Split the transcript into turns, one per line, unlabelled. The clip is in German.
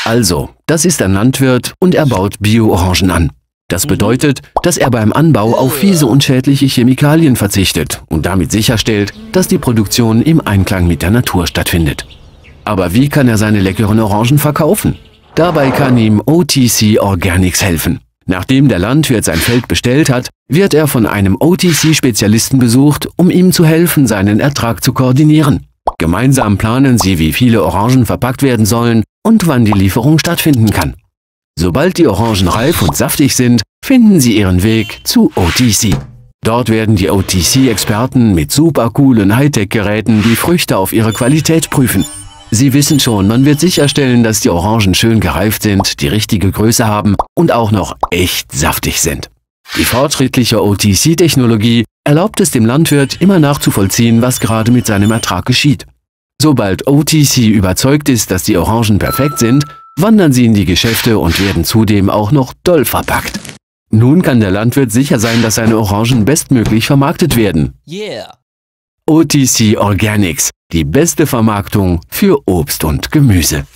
Also, das ist ein Landwirt und er baut Bio-Orangen an. Das bedeutet, dass er beim Anbau auf fiese und schädliche Chemikalien verzichtet und damit sicherstellt, dass die Produktion im Einklang mit der Natur stattfindet. Aber wie kann er seine leckeren Orangen verkaufen? Dabei kann ihm OTC Organics helfen. Nachdem der Landwirt sein Feld bestellt hat, wird er von einem OTC-Spezialisten besucht, um ihm zu helfen, seinen Ertrag zu koordinieren. Gemeinsam planen sie, wie viele Orangen verpackt werden sollen und wann die Lieferung stattfinden kann. Sobald die Orangen reif und saftig sind, finden sie ihren Weg zu OTC. Dort werden die OTC-Experten mit super coolen Hightech-Geräten die Früchte auf ihre Qualität prüfen. Sie wissen schon, man wird sicherstellen, dass die Orangen schön gereift sind, die richtige Größe haben und auch noch echt saftig sind. Die fortschrittliche OTC-Technologie erlaubt es dem Landwirt, immer nachzuvollziehen, was gerade mit seinem Ertrag geschieht. Sobald OTC überzeugt ist, dass die Orangen perfekt sind, wandern sie in die Geschäfte und werden zudem auch noch doll verpackt. Nun kann der Landwirt sicher sein, dass seine Orangen bestmöglich vermarktet werden.
Yeah.
OTC Organics, die beste Vermarktung für Obst und Gemüse.